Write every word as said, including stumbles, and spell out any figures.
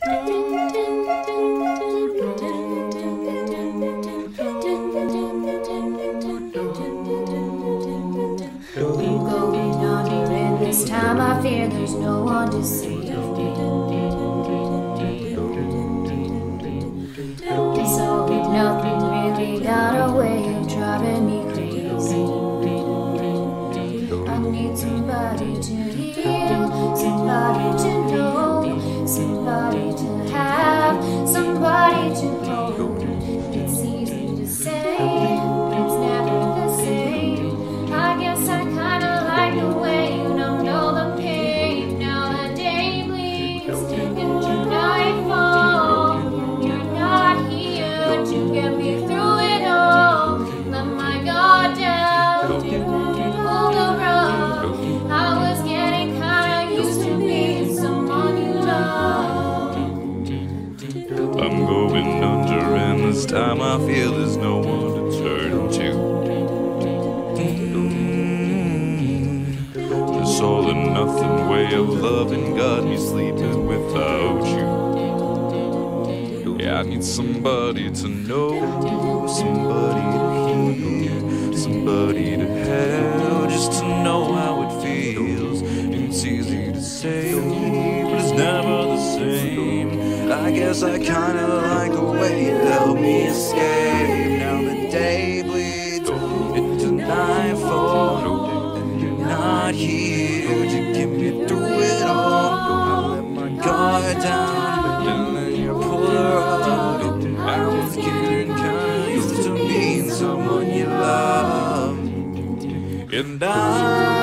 This time I fear there's no one to save me. This all or nothing really got a way of driving me crazy. I need somebody to heal, somebody to know, somebody to have, somebody to hold. It's easy to say, but it's never the same. I guess I kinda like the way you don't know the pain. Now the day bleeds into nightfall. You're not here to get me through it all. Let my guard down, pull the rug. I was getting kinda used to being someone you love. I'm going under, and this time I feel there's no one to turn to. This all or nothing way of loving got me sleeping without you. Yeah, I need somebody to know, somebody to hear, somebody to have, just to know how it feels. It's easy to say, but it's never the same. I guess I kinda like the way you help me escape. Now the day bleeds into nightfall, and you're not here to get me through it all. I let my guard down, and then you pull the rug. I was getting kinda used to being someone you love, and I